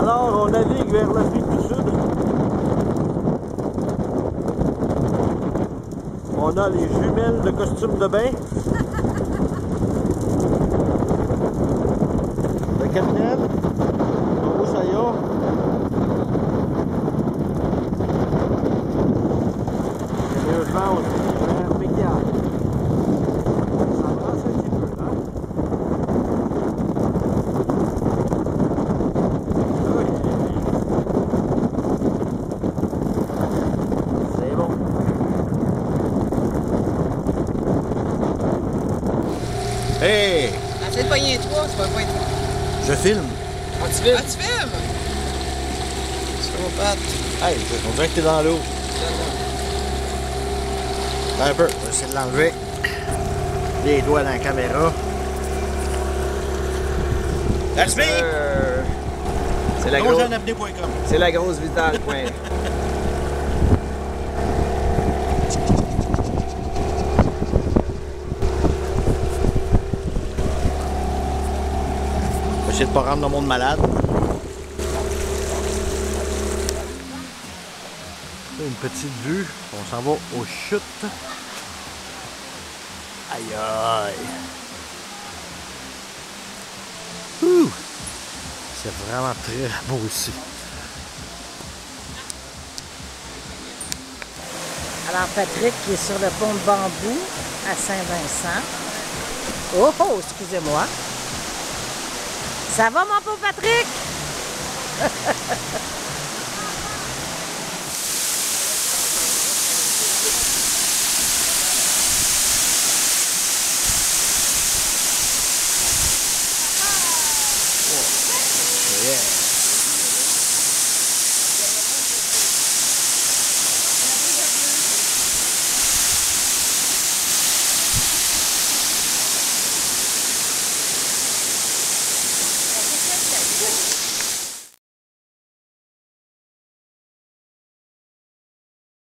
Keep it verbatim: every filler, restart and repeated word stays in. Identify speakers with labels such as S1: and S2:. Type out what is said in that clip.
S1: Alors, on navigue vers l'Afrique du Sud. On a les jumelles de costume de bain. Le capitaine, on ça y est. Sérieusement aussi, un impeccable. Ça brasse un petit peu, hein? C'est bon. Hey!
S2: Essaye de pogner toi, c'est pas un point de toi.
S1: Je filme.
S2: Ah, tu filmes? Ah, tu filmes? C'est trop patte.
S1: Hey, on dirait que t'es dans l'eau. Un peu, on va essayer de l'enlever. Les doigts dans la caméra. That's me!
S2: Euh, C'est la, grosse... C'est la grosse vitale, point.
S1: On va essayer de pas rendre le monde malade. Une petite vue, on s'en va aux chutes. Aïe aïe! Ouh! C'est vraiment très beau ici.
S3: Alors Patrick qui est sur le pont de Bambou à Saint-Vincent. Oh oh, excusez-moi. Ça va mon pauvre Patrick?
S1: Yeah.